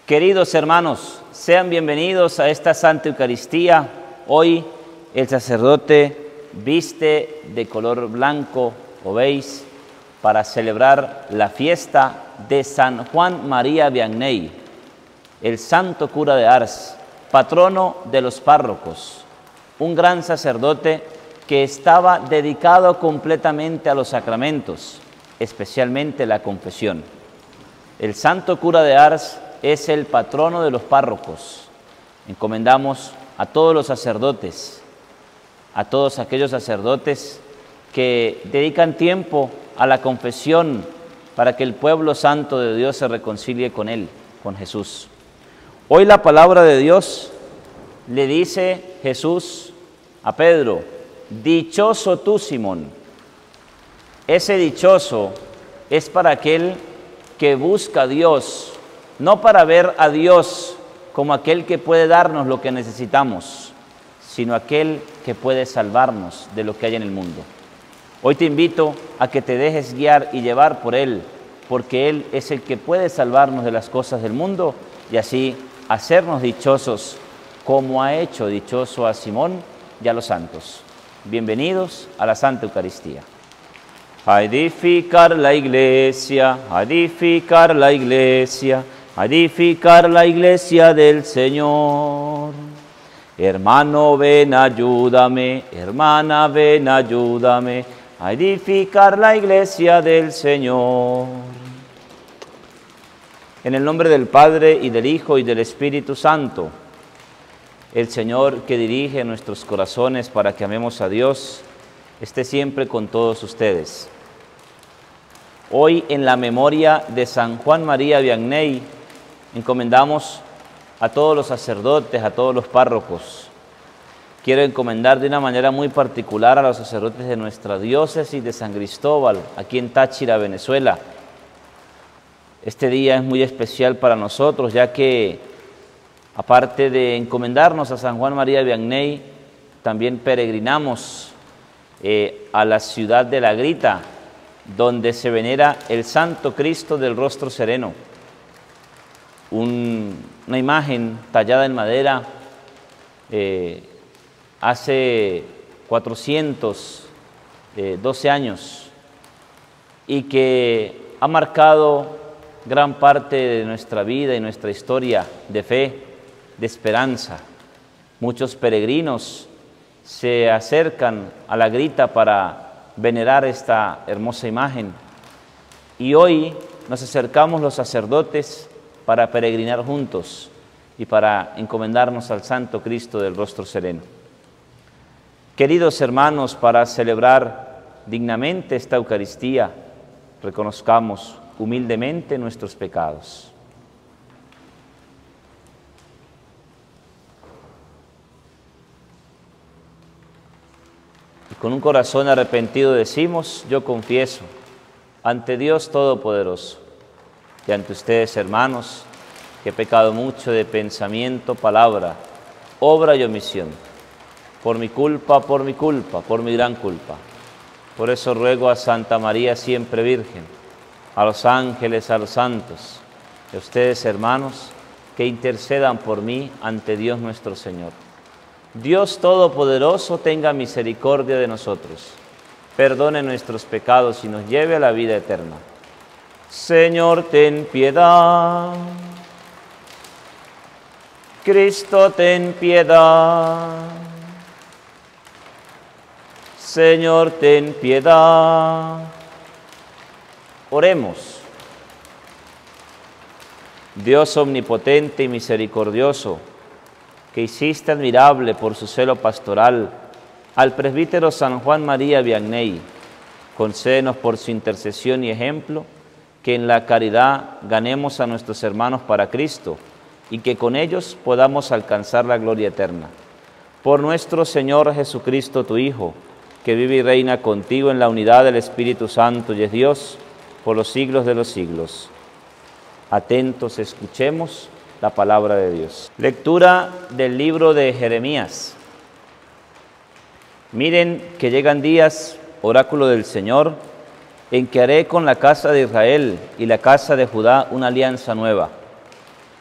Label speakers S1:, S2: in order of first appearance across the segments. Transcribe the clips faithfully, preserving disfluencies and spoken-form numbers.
S1: Queridos hermanos, sean bienvenidos a esta Santa Eucaristía. Hoy el sacerdote viste de color blanco, o veis, para celebrar la fiesta de San Juan María Vianney, el santo cura de Ars, patrono de los párrocos, un gran sacerdote que estaba dedicado completamente a los sacramentos, especialmente la confesión. El santo cura de Ars es el patrono de los párrocos. Encomendamos a todos los sacerdotes, a todos aquellos sacerdotes que dedican tiempo a la confesión para que el pueblo santo de Dios se reconcilie con Él, con Jesús. Hoy la palabra de Dios le dice Jesús a Pedro: dichoso tú, Simón. Ese dichoso es para aquel que busca a Dios, no para ver a Dios como aquel que puede darnos lo que necesitamos, sino aquel que puede salvarnos de lo que hay en el mundo. Hoy te invito a que te dejes guiar y llevar por Él, porque Él es el que puede salvarnos de las cosas del mundo y así hacernos dichosos, como ha hecho dichoso a Simón y a los santos. Bienvenidos a la Santa Eucaristía. A edificar la iglesia, a edificar la iglesia, a edificar la iglesia del Señor. Hermano, ven, ayúdame, hermana, ven, ayúdame, a edificar la iglesia del Señor. En el nombre del Padre, y del Hijo, y del Espíritu Santo, el Señor que dirige nuestros corazones para que amemos a Dios, esté siempre con todos ustedes. Hoy, en la memoria de San Juan María Vianney, encomendamos a todos los sacerdotes, a todos los párrocos. Quiero encomendar de una manera muy particular a los sacerdotes de nuestra diócesis de San Cristóbal, aquí en Táchira, Venezuela. Este día es muy especial para nosotros, ya que, aparte de encomendarnos a San Juan María Vianney, también peregrinamos eh, a la ciudad de La Grita, donde se venera el Santo Cristo del Rostro Sereno, un, una imagen tallada en madera eh, hace cuatrocientos doce años y que ha marcado gran parte de nuestra vida y nuestra historia de fe, de esperanza. Muchos peregrinos se acercan a La Grita para venerar esta hermosa imagen y hoy nos acercamos los sacerdotes para peregrinar juntos y para encomendarnos al Santo Cristo del Rostro Sereno. Queridos hermanos, para celebrar dignamente esta Eucaristía, reconozcamos humildemente nuestros pecados. Y con un corazón arrepentido decimos: yo confieso ante Dios Todopoderoso y ante ustedes, hermanos, que he pecado mucho de pensamiento, palabra, obra y omisión, por mi culpa, por mi culpa, por mi gran culpa. Por eso ruego a Santa María siempre Virgen, a los ángeles, a los santos, y a ustedes, hermanos, que intercedan por mí ante Dios nuestro Señor. Dios Todopoderoso tenga misericordia de nosotros, perdone nuestros pecados y nos lleve a la vida eterna. Señor, ten piedad. Cristo, ten piedad. Señor, ten piedad. Oremos. Dios omnipotente y misericordioso, que hiciste admirable por su celo pastoral al presbítero San Juan María Vianney, concédenos por su intercesión y ejemplo que en la caridad ganemos a nuestros hermanos para Cristo y que con ellos podamos alcanzar la gloria eterna. Por nuestro Señor Jesucristo, tu Hijo, que vive y reina contigo en la unidad del Espíritu Santo y es Dios por los siglos de los siglos. Atentos, escuchemos la palabra de Dios. Lectura del libro de Jeremías. Miren que llegan días, oráculo del Señor, en que haré con la casa de Israel y la casa de Judá una alianza nueva.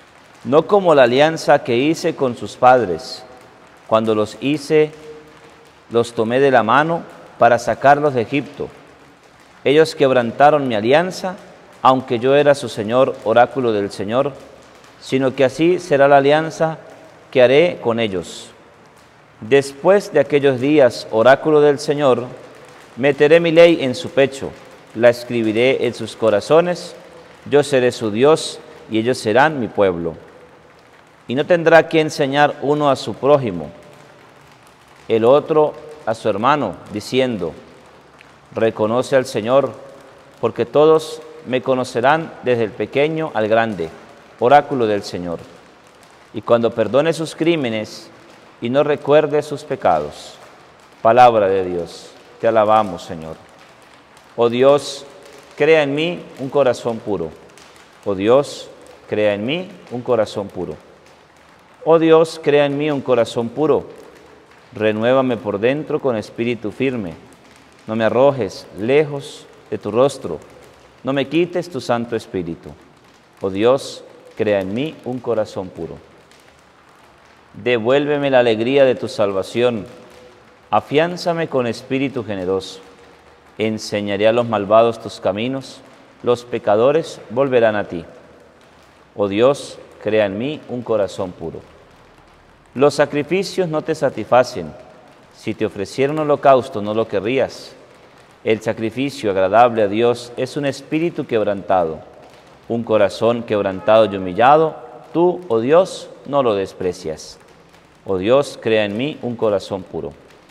S1: no como la alianza que hice con sus padres. Cuando los hice, los tomé de la mano para sacarlos de Egipto. Ellos quebrantaron mi alianza, aunque yo era su Señor, oráculo del Señor, sino que así será la alianza que haré con ellos. Después de aquellos días, oráculo del Señor, meteré mi ley en su pecho, la escribiré en sus corazones, yo seré su Dios y ellos serán mi pueblo. Y no tendrá que enseñar uno a su prójimo, el otro a su hermano, diciendo, reconoce al Señor, porque todos me conocerán desde el pequeño al grande, oráculo del Señor. Y cuando perdone sus crímenes y no recuerde sus pecados. Palabra de Dios, te alabamos, Señor. Oh Dios, crea en mí un corazón puro. Oh Dios, crea en mí un corazón puro. Oh Dios, crea en mí un corazón puro. Renuévame por dentro con espíritu firme. No me arrojes lejos de tu rostro. No me quites tu Santo Espíritu. Oh Dios, crea en mí un corazón puro. Devuélveme la alegría de tu salvación. Afiánzame con espíritu generoso. Enseñaré a los malvados tus caminos. Los pecadores volverán a ti. Oh Dios, crea en mí un corazón puro. Los sacrificios no te satisfacen. Si te ofrecieran holocausto, no lo querrías. El sacrificio agradable a Dios es un espíritu quebrantado, un corazón quebrantado y humillado. Tú, oh Dios, no lo desprecias. Oh Dios, crea en mí un corazón puro.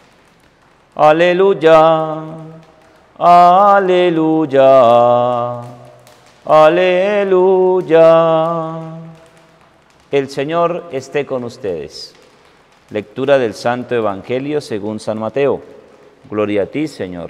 S1: Aleluya, aleluya, aleluya. El Señor esté con ustedes. Lectura del Santo Evangelio según San Mateo. Gloria a ti, Señor.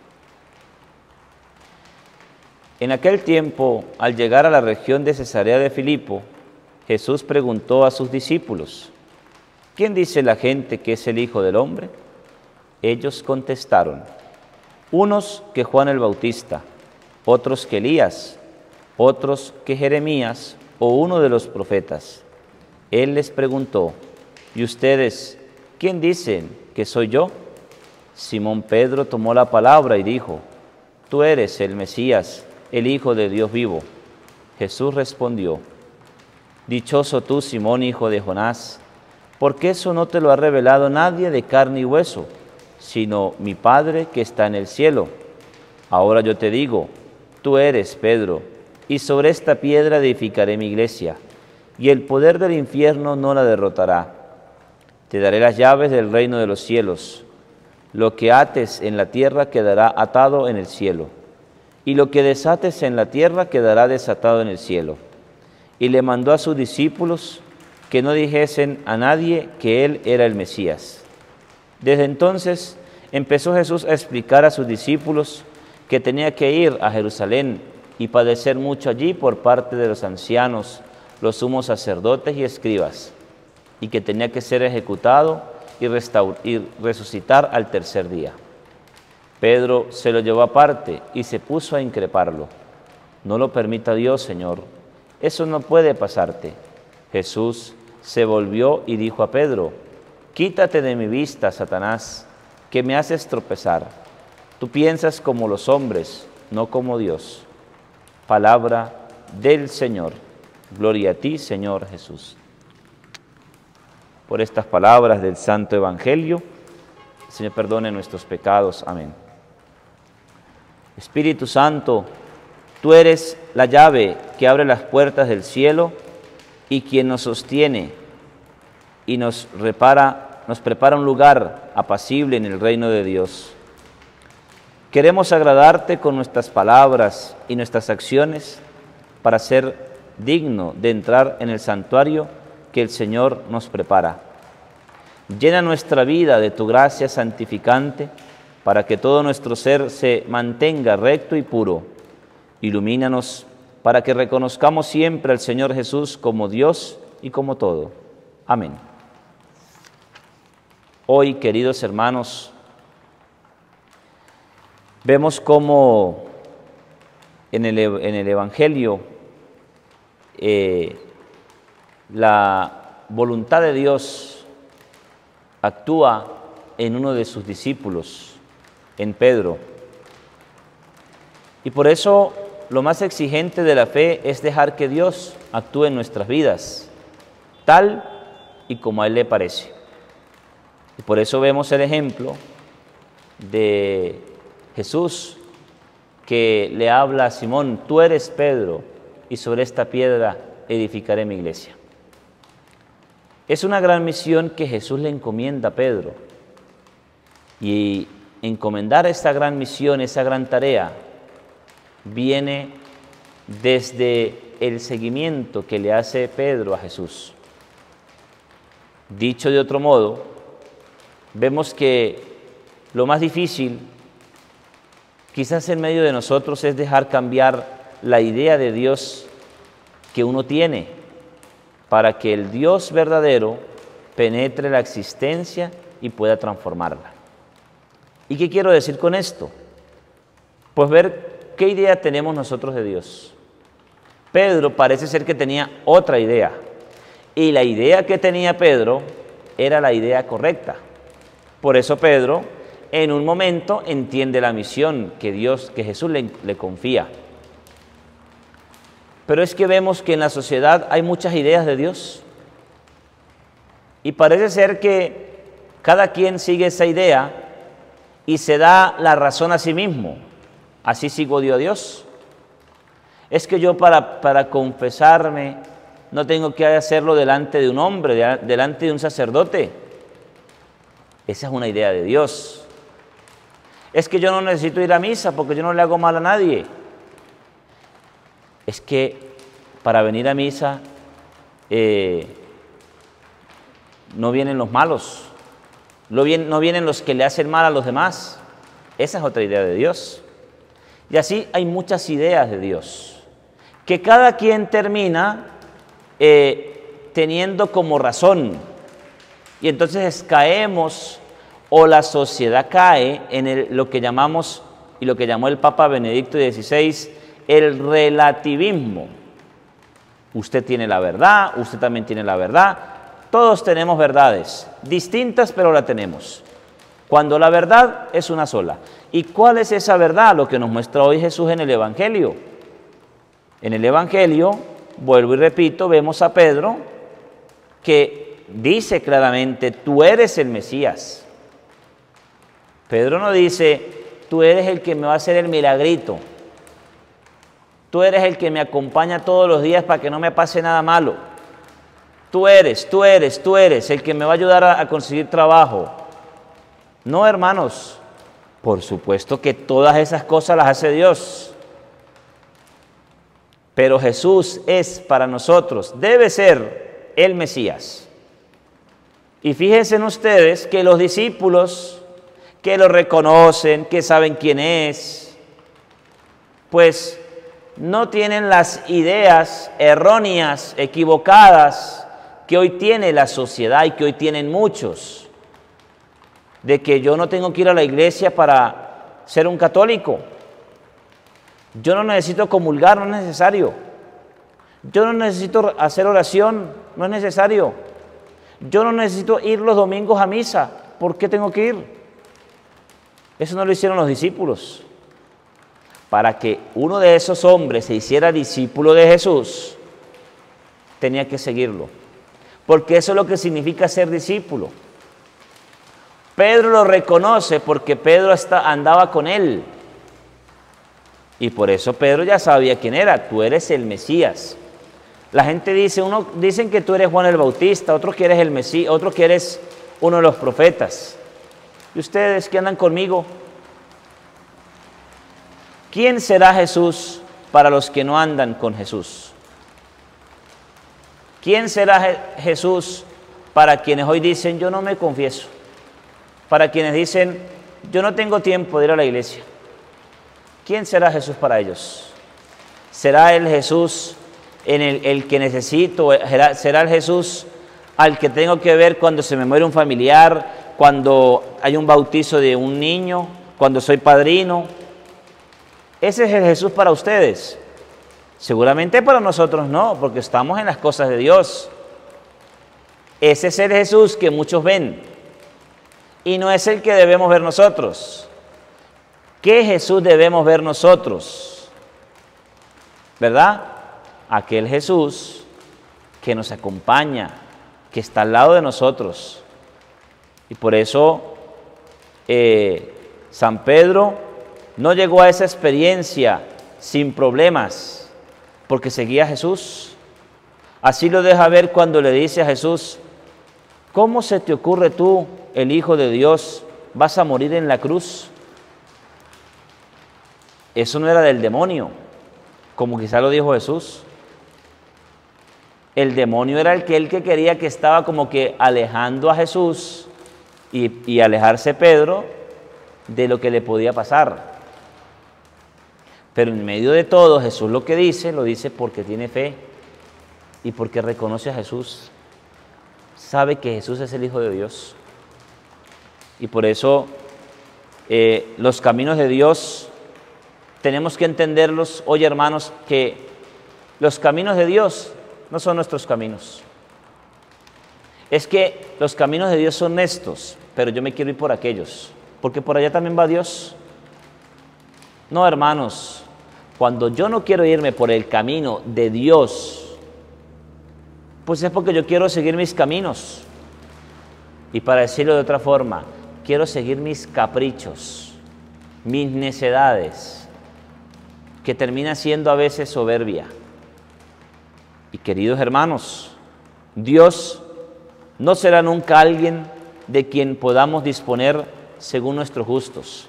S1: En aquel tiempo, al llegar a la región de Cesarea de Filipo, Jesús preguntó a sus discípulos, ¿quién dice la gente que es el Hijo del Hombre? Ellos contestaron, unos que Juan el Bautista, otros que Elías, otros que Jeremías o uno de los profetas. Él les preguntó, ¿y ustedes quién dicen que soy yo? Simón Pedro tomó la palabra y dijo, tú eres el Mesías, el Hijo de Dios vivo. Jesús respondió, dichoso tú, Simón, hijo de Jonás, porque eso no te lo ha revelado nadie de carne y hueso, sino mi Padre que está en el cielo. Ahora yo te digo, tú eres Pedro, y sobre esta piedra edificaré mi iglesia, y el poder del infierno no la derrotará. Te daré las llaves del reino de los cielos. Lo que ates en la tierra quedará atado en el cielo, y lo que desates en la tierra quedará desatado en el cielo. Y le mandó a sus discípulos que no dijesen a nadie que él era el Mesías. Desde entonces empezó Jesús a explicar a sus discípulos que tenía que ir a Jerusalén y padecer mucho allí por parte de los ancianos, los sumos sacerdotes y escribas, y que tenía que ser ejecutado y, y resucitar al tercer día. Pedro se lo llevó aparte y se puso a increparlo. No lo permita Dios, Señor, eso no puede pasarte. Jesús se volvió y dijo a Pedro, quítate de mi vista, Satanás, que me haces tropezar. Tú piensas como los hombres, no como Dios. Palabra del Señor. Gloria a ti, Señor Jesús. Por estas palabras del Santo Evangelio, el Señor perdone nuestros pecados. Amén. Espíritu Santo, tú eres la llave que abre las puertas del cielo y quien nos sostiene y nos repara, nos prepara un lugar apacible en el reino de Dios. Queremos agradarte con nuestras palabras y nuestras acciones para ser digno de entrar en el santuario que el Señor nos prepara. Llena nuestra vida de tu gracia santificante para que todo nuestro ser se mantenga recto y puro. Ilumínanos para que reconozcamos siempre al Señor Jesús como Dios y como todo. Amén. Hoy, queridos hermanos, vemos cómo en el, en el Evangelio eh, la voluntad de Dios actúa en uno de sus discípulos, en Pedro. Y por eso lo más exigente de la fe es dejar que Dios actúe en nuestras vidas, tal y como a Él le parece. Y por eso vemos el ejemplo de Jesús, que le habla a Simón: tú eres Pedro, y sobre esta piedra edificaré mi iglesia. Es una gran misión que Jesús le encomienda a Pedro. Y encomendar esta gran misión, esa gran tarea, viene desde el seguimiento que le hace Pedro a Jesús. Dicho de otro modo, vemos que lo más difícil, quizás en medio de nosotros, es dejar cambiar la idea de Dios que uno tiene, para que el Dios verdadero penetre la existencia y pueda transformarla. ¿Y qué quiero decir con esto? Pues ver qué idea tenemos nosotros de Dios. Pedro parece ser que tenía otra idea, y la idea que tenía Pedro era la idea correcta. Por eso Pedro, en un momento, entiende la misión que Dios, que Jesús le, le confía. Pero es que vemos que en la sociedad hay muchas ideas de Dios, y parece ser que cada quien sigue esa idea y se da la razón a sí mismo. Así sigo yo a Dios. Es que yo para, para confesarme no tengo que hacerlo delante de un hombre, de, delante de un sacerdote. Esa es una idea de Dios. Es que yo no necesito ir a misa porque yo no le hago mal a nadie. Es que para venir a misa eh, no vienen los malos, no vienen, no vienen los que le hacen mal a los demás. Esa es otra idea de Dios. Y así hay muchas ideas de Dios, que cada quien termina eh, teniendo como razón. Y entonces caemos, o la sociedad cae, en el, lo que llamamos, y lo que llamó el Papa Benedicto dieciséis, el relativismo. Usted tiene la verdad, usted también tiene la verdad, todos tenemos verdades, distintas pero la tenemos, cuando la verdad es una sola. ¿Y cuál es esa verdad? Lo que nos muestra hoy Jesús en el Evangelio. En el Evangelio, vuelvo y repito, vemos a Pedro que dice claramente: tú eres el Mesías. Pedro no dice: tú eres el que me va a hacer el milagrito, tú eres el que me acompaña todos los días para que no me pase nada malo, tú eres, tú eres, tú eres el que me va a ayudar a, a conseguir trabajo. No, hermanos, por supuesto que todas esas cosas las hace Dios, pero Jesús es para nosotros, debe ser el Mesías. Y fíjense en ustedes que los discípulos que lo reconocen, que saben quién es, pues no tienen las ideas erróneas, equivocadas, que hoy tiene la sociedad y que hoy tienen muchos, de que yo no tengo que ir a la iglesia para ser un católico, yo no necesito comulgar, no es necesario, yo no necesito hacer oración, no es necesario, yo no necesito ir los domingos a misa, ¿por qué tengo que ir? Eso no lo hicieron los discípulos. Para que uno de esos hombres se hiciera discípulo de Jesús, tenía que seguirlo, porque eso es lo que significa ser discípulo. Pedro lo reconoce porque Pedro está, andaba con él, y por eso Pedro ya sabía quién era: tú eres el Mesías. La gente dice, uno dicen que tú eres Juan el Bautista, otros que eres el Mesías, otros que eres uno de los profetas. ¿Y ustedes que andan conmigo? ¿Quién será Jesús para los que no andan con Jesús? ¿Quién será Je- Jesús para quienes hoy dicen: yo no me confieso? Para quienes dicen: yo no tengo tiempo de ir a la iglesia. ¿Quién será Jesús para ellos? ¿Será el Jesús en el, el que necesito? ¿Será el Jesús al que tengo que ver cuando se me muere un familiar, cuando hay un bautizo de un niño, cuando soy padrino? ¿Ese es el Jesús para ustedes? Seguramente para nosotros no, porque estamos en las cosas de Dios. Ese es el Jesús que muchos ven y no es el que debemos ver nosotros. ¿Qué Jesús debemos ver nosotros? ¿Verdad? Aquel Jesús que nos acompaña, que está al lado de nosotros. Y por eso eh, San Pedro no llegó a esa experiencia sin problemas, porque seguía a Jesús. Así lo deja ver cuando le dice a Jesús: ¿cómo se te ocurre tú, el Hijo de Dios, vas a morir en la cruz? Eso no era del demonio, como quizá lo dijo Jesús. El demonio era el que él que quería, que estaba como que alejando a Jesús y, y alejarse Pedro de lo que le podía pasar. Pero en medio de todo, Jesús lo que dice, lo dice porque tiene fe y porque reconoce a Jesús. Sabe que Jesús es el Hijo de Dios. Y por eso eh, los caminos de Dios tenemos que entenderlos hoy, hermanos, que los caminos de Dios no son nuestros caminos. Es que los caminos de Dios son estos, pero yo me quiero ir por aquellos, porque por allá también va Dios. No, hermanos, cuando yo no quiero irme por el camino de Dios, pues es porque yo quiero seguir mis caminos. Y para decirlo de otra forma, quiero seguir mis caprichos, mis necedades, que termina siendo a veces soberbia. Y queridos hermanos, Dios no será nunca alguien de quien podamos disponer según nuestros gustos.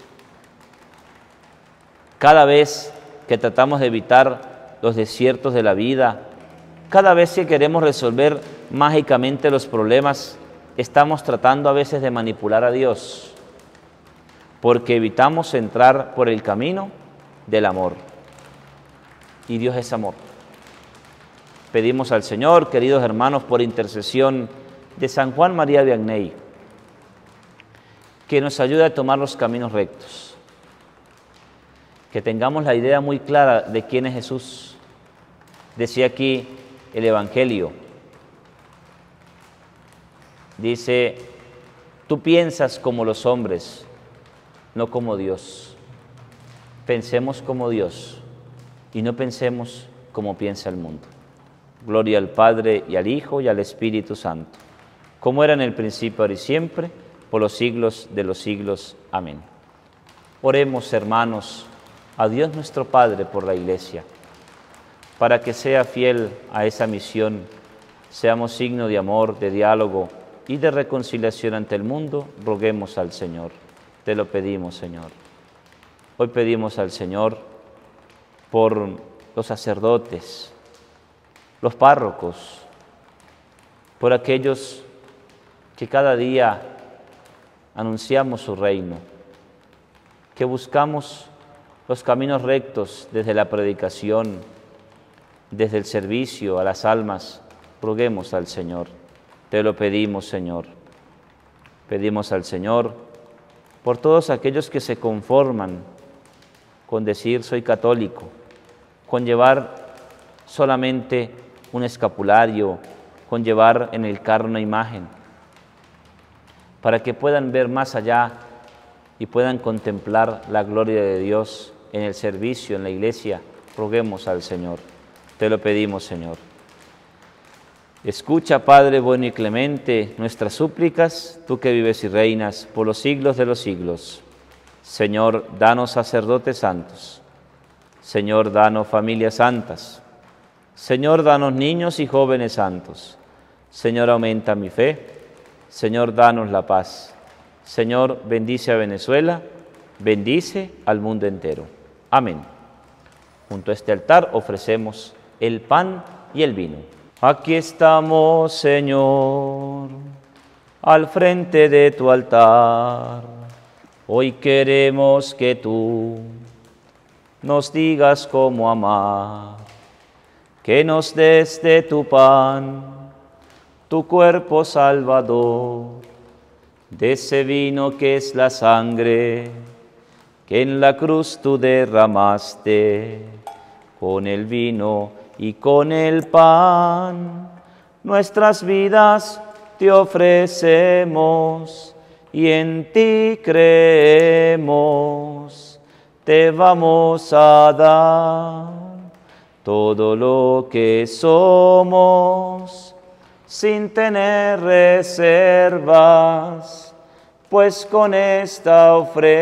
S1: Cada vez que tratamos de evitar los desiertos de la vida, cada vez que queremos resolver mágicamente los problemas, estamos tratando a veces de manipular a Dios, porque evitamos entrar por el camino del amor. Y Dios es amor. Pedimos al Señor, queridos hermanos, por intercesión de San Juan María Vianney, que nos ayude a tomar los caminos rectos, que tengamos la idea muy clara de quién es Jesús. Decía aquí el Evangelio, dice: tú piensas como los hombres, no como Dios. Pensemos como Dios y no pensemos como piensa el mundo. Gloria al Padre, y al Hijo, y al Espíritu Santo, como era en el principio, ahora y siempre, por los siglos de los siglos. Amén. Oremos, hermanos, a Dios nuestro Padre por la Iglesia, para que sea fiel a esa misión, seamos signo de amor, de diálogo y de reconciliación ante el mundo. Roguemos al Señor. Te lo pedimos, Señor. Hoy pedimos al Señor por los sacerdotes, los párrocos, por aquellos que cada día anunciamos su reino, que buscamos los caminos rectos desde la predicación, desde el servicio a las almas. Roguemos al Señor. Te lo pedimos, Señor. Pedimos al Señor por todos aquellos que se conforman con decir soy católico, con llevar solamente un escapulario, con llevar en el carro una imagen, para que puedan ver más allá y puedan contemplar la gloria de Dios en el servicio, en la iglesia. Roguemos al Señor. Te lo pedimos, Señor. Escucha, Padre bueno y clemente, nuestras súplicas, tú que vives y reinas por los siglos de los siglos. Señor, danos sacerdotes santos. Señor, danos familias santas. Señor, danos niños y jóvenes santos. Señor, aumenta mi fe. Señor, danos la paz. Señor, bendice a Venezuela, bendice al mundo entero. Amén. Junto a este altar ofrecemos el pan y el vino. Aquí estamos, Señor, al frente de tu altar. Hoy queremos que tú nos digas cómo amar, que nos des de tu pan, tu cuerpo salvador, de ese vino que es la sangre que en la cruz tú derramaste. Con el vino y con el pan nuestras vidas te ofrecemos y en ti creemos. Te vamos a dar todo lo que somos, sin tener reservas, pues con esta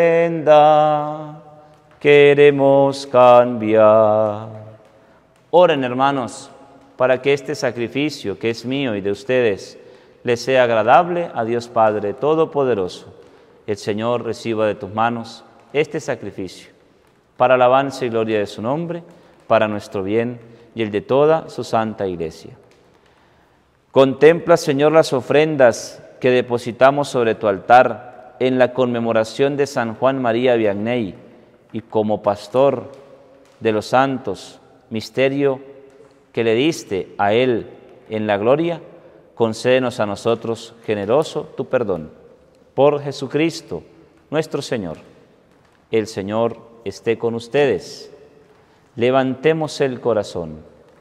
S1: ofrenda queremos cambiar. Oren, hermanos, para que este sacrificio que es mío y de ustedes les sea agradable a Dios Padre Todopoderoso. El Señor reciba de tus manos este sacrificio, para alabanza y gloria de su nombre, para nuestro bien y el de toda su santa Iglesia. Contempla, Señor, las ofrendas que depositamos sobre tu altar en la conmemoración de San Juan María Vianney y como pastor de los santos, misterio que le diste a él en la gloria, concédenos a nosotros generoso tu perdón. Por Jesucristo, nuestro Señor. El Señor esté con ustedes. Levantemos el corazón.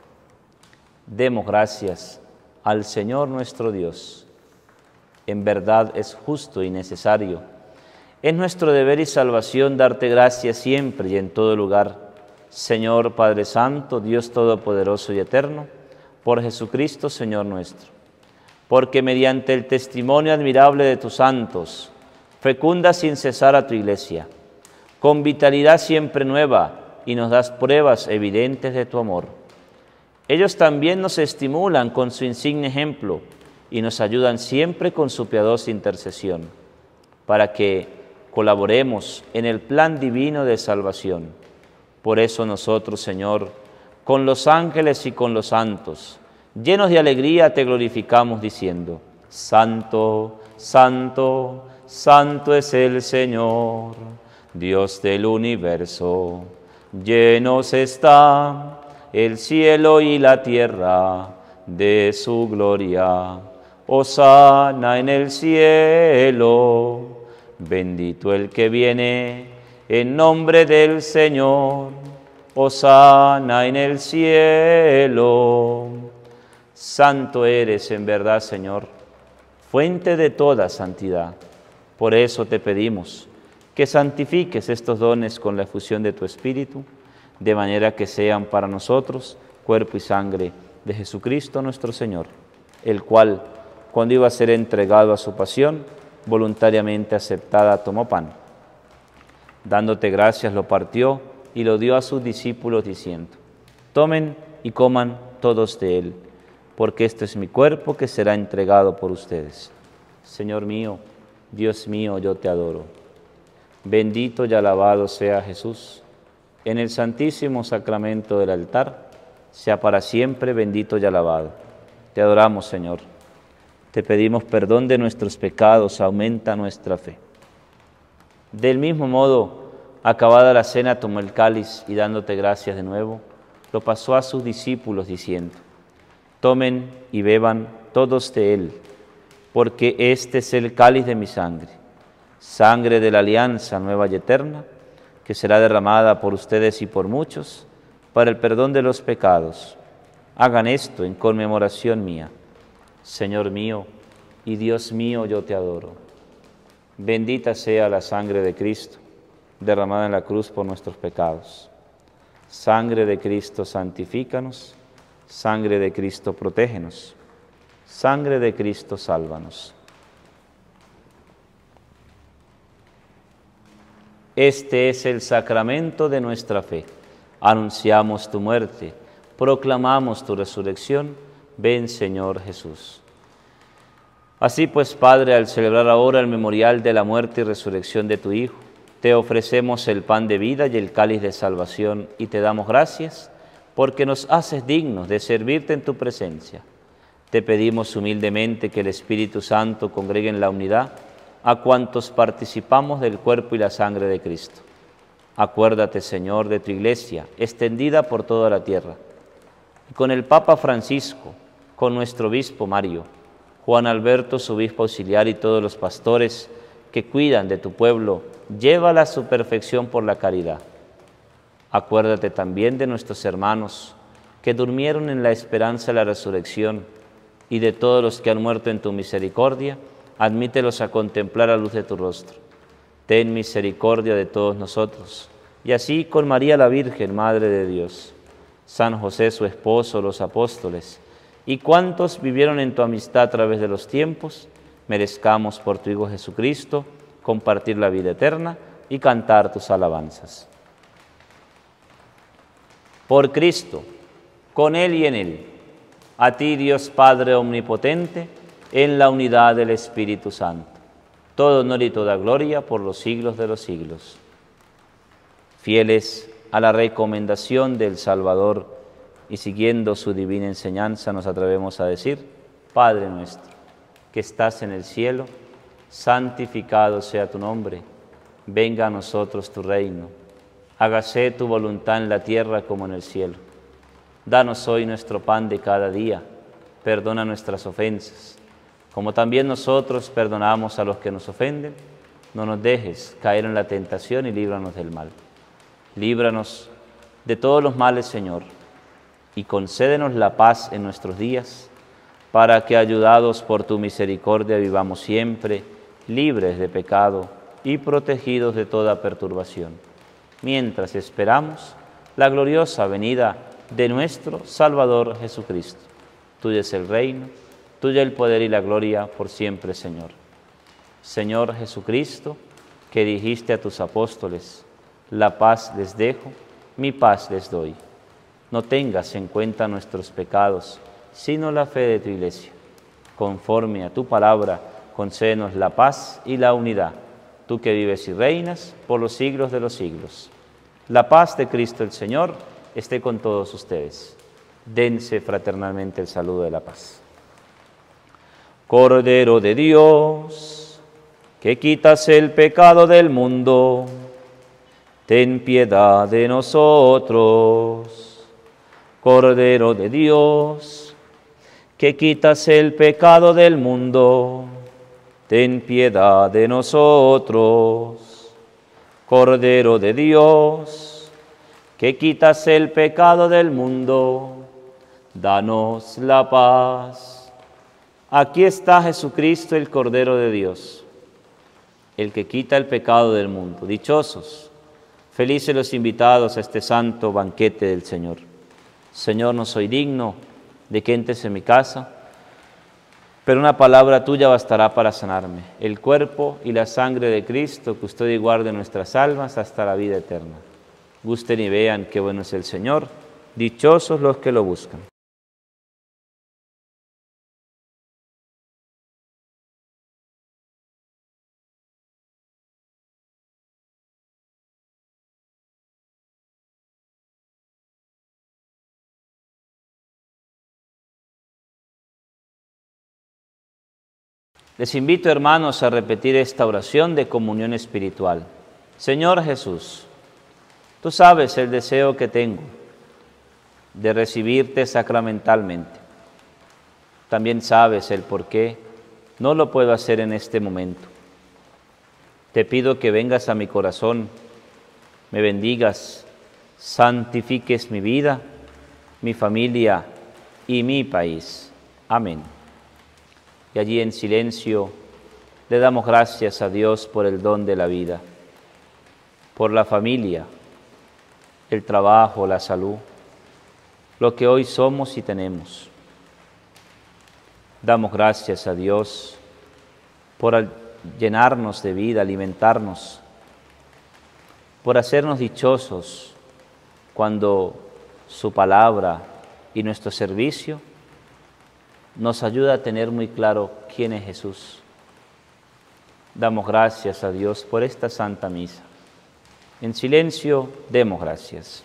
S1: Demos gracias al Señor nuestro Dios. En verdad es justo y necesario. Es nuestro deber y salvación darte gracias siempre y en todo lugar. Señor Padre Santo, Dios Todopoderoso y Eterno, por Jesucristo, Señor nuestro. Porque mediante el testimonio admirable de tus santos, fecunda sin cesar a tu Iglesia, con vitalidad siempre nueva, y nos das pruebas evidentes de tu amor. Ellos también nos estimulan con su insigne ejemplo y nos ayudan siempre con su piadosa intercesión, para que colaboremos en el plan divino de salvación. Por eso nosotros, Señor, con los ángeles y con los santos, llenos de alegría te glorificamos diciendo: Santo, Santo, Santo es el Señor, Dios del universo. Llenos está el cielo y la tierra de su gloria. Hosana en el cielo. Bendito el que viene en nombre del Señor. Hosana en el cielo. Santo eres en verdad, Señor, fuente de toda santidad. Por eso te pedimos que santifiques estos dones con la efusión de tu Espíritu, de manera que sean para nosotros cuerpo y sangre de Jesucristo nuestro Señor, el cual, cuando iba a ser entregado a su pasión, voluntariamente aceptada, tomó pan. Dándote gracias, lo partió y lo dio a sus discípulos, diciendo: Tomen y coman todos de él, porque este es mi cuerpo que será entregado por ustedes. Señor mío, Dios mío, yo te adoro. Bendito y alabado sea Jesús. En el santísimo sacramento del altar, sea para siempre bendito y alabado. Te adoramos, Señor. Te pedimos perdón de nuestros pecados, aumenta nuestra fe. Del mismo modo, acabada la cena, tomó el cáliz y dándote gracias de nuevo, lo pasó a sus discípulos diciendo: Tomen y beban todos de él, porque este es el cáliz de mi sangre, sangre de la alianza nueva y eterna, que será derramada por ustedes y por muchos para el perdón de los pecados. Hagan esto en conmemoración mía. Señor mío y Dios mío, yo te adoro. Bendita sea la sangre de Cristo, derramada en la cruz por nuestros pecados. Sangre de Cristo, santifícanos. Sangre de Cristo, protégenos. Sangre de Cristo, sálvanos. Este es el sacramento de nuestra fe. Anunciamos tu muerte, proclamamos tu resurrección. Ven, Señor Jesús. Así pues, Padre, al celebrar ahora el memorial de la muerte y resurrección de tu Hijo, te ofrecemos el pan de vida y el cáliz de salvación y te damos gracias porque nos haces dignos de servirte en tu presencia. Te pedimos humildemente que el Espíritu Santo congregue en la unidad a cuantos participamos del cuerpo y la sangre de Cristo. Acuérdate, Señor, de tu Iglesia, extendida por toda la tierra, y con el Papa Francisco, con nuestro obispo Mario, Juan Alberto, su obispo auxiliar, y todos los pastores que cuidan de tu pueblo, llévala a su perfección por la caridad. Acuérdate también de nuestros hermanos que durmieron en la esperanza de la resurrección, y de todos los que han muerto en tu misericordia, admítelos a contemplar la luz de tu rostro. Ten misericordia de todos nosotros, y así con María la Virgen, Madre de Dios, San José su esposo, los apóstoles, y cuantos vivieron en tu amistad a través de los tiempos, merezcamos por tu Hijo Jesucristo compartir la vida eterna y cantar tus alabanzas. Por Cristo, con Él y en Él, a ti Dios Padre Omnipotente, en la unidad del Espíritu Santo, todo honor y toda gloria por los siglos de los siglos. Fieles a la recomendación del Salvador y siguiendo su divina enseñanza, nos atrevemos a decir: Padre nuestro, que estás en el cielo, santificado sea tu nombre, venga a nosotros tu reino, hágase tu voluntad en la tierra como en el cielo. Danos hoy nuestro pan de cada día, perdona nuestras ofensas, como también nosotros perdonamos a los que nos ofenden. No nos dejes caer en la tentación y líbranos del mal. Líbranos de todos los males, Señor, y concédenos la paz en nuestros días, para que, ayudados por tu misericordia, vivamos siempre libres de pecado y protegidos de toda perturbación, mientras esperamos la gloriosa venida de nuestro Salvador Jesucristo. Tuyo es el reino, tuyo el poder y la gloria por siempre, Señor. Señor Jesucristo, que dijiste a tus apóstoles: la paz les dejo, mi paz les doy. No tengas en cuenta nuestros pecados, sino la fe de tu Iglesia. Conforme a tu palabra, concédenos la paz y la unidad, tú que vives y reinas por los siglos de los siglos. La paz de Cristo el Señor esté con todos ustedes. Dense fraternalmente el saludo de la paz. Cordero de Dios, que quitas el pecado del mundo, ten piedad de nosotros. Cordero de Dios, que quitas el pecado del mundo, ten piedad de nosotros. Cordero de Dios, que quitas el pecado del mundo, danos la paz. Aquí está Jesucristo, el Cordero de Dios, el que quita el pecado del mundo. Dichosos, felices los invitados a este santo banquete del Señor. Señor, no soy digno de que entres en mi casa, pero una palabra tuya bastará para sanarme. El cuerpo y la sangre de Cristo custodia y guarde nuestras almas hasta la vida eterna. Gusten y vean qué bueno es el Señor, dichosos los que lo buscan. Les invito, hermanos, a repetir esta oración de comunión espiritual. Señor Jesús, tú sabes el deseo que tengo de recibirte sacramentalmente. También sabes el por qué no lo puedo hacer en este momento. Te pido que vengas a mi corazón, me bendigas, santifiques mi vida, mi familia y mi país. Amén. Y allí en silencio le damos gracias a Dios por el don de la vida, por la familia, el trabajo, la salud, lo que hoy somos y tenemos. Damos gracias a Dios por llenarnos de vida, alimentarnos, por hacernos dichosos cuando su palabra y nuestro servicio nos ayuda a tener muy claro quién es Jesús. Damos gracias a Dios por esta Santa Misa. En silencio, demos gracias.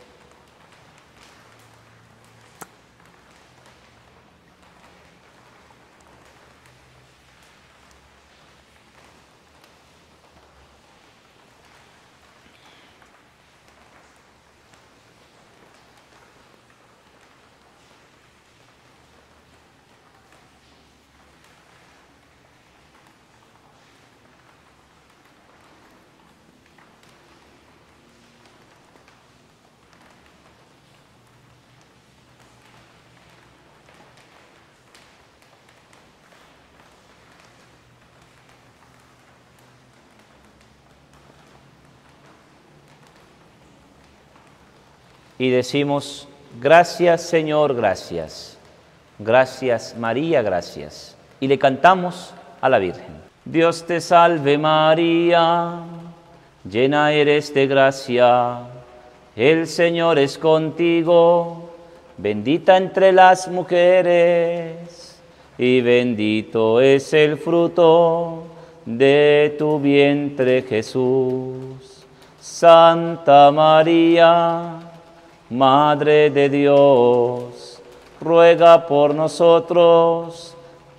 S1: y decimos: gracias Señor, gracias. Gracias María, gracias. Y le cantamos a la Virgen. Dios te salve María, llena eres de gracia, el Señor es contigo, bendita entre las mujeres, y bendito es el fruto de tu vientre Jesús. Santa María, Madre de Dios, ruega por nosotros,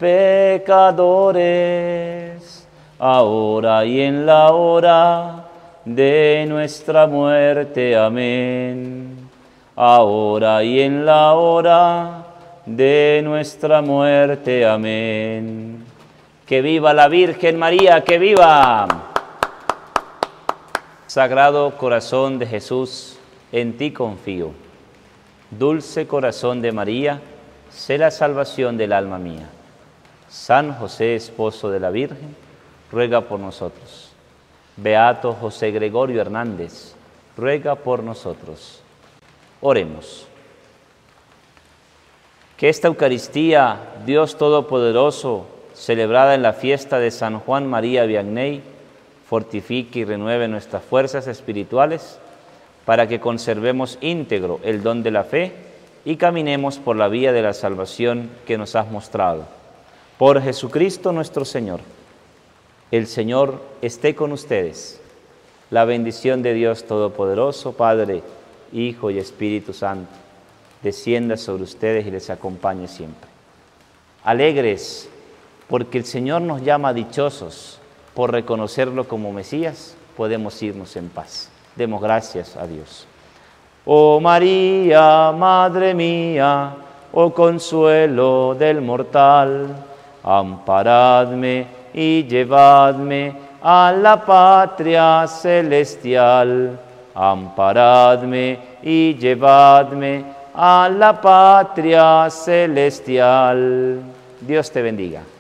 S1: pecadores, ahora y en la hora de nuestra muerte. Amén. Ahora y en la hora de nuestra muerte. Amén. ¡Que viva la Virgen María! ¡Que viva! Sagrado Corazón de Jesús, en ti confío. Dulce Corazón de María, sé la salvación del alma mía. San José, esposo de la Virgen, ruega por nosotros. Beato José Gregorio Hernández, ruega por nosotros. Oremos. Que esta Eucaristía, Dios Todopoderoso, celebrada en la fiesta de San Juan María Vianney, fortifique y renueve nuestras fuerzas espirituales para que conservemos íntegro el don de la fe y caminemos por la vía de la salvación que nos has mostrado. Por Jesucristo nuestro Señor. El Señor esté con ustedes. La bendición de Dios Todopoderoso, Padre, Hijo y Espíritu Santo, descienda sobre ustedes y les acompañe siempre. Alegres, porque el Señor nos llama dichosos por reconocerlo como Mesías, podemos irnos en paz. Demos gracias a Dios. Oh María, Madre mía, oh consuelo del mortal, amparadme y llevadme a la patria celestial. Amparadme y llevadme a la patria celestial. Dios te bendiga.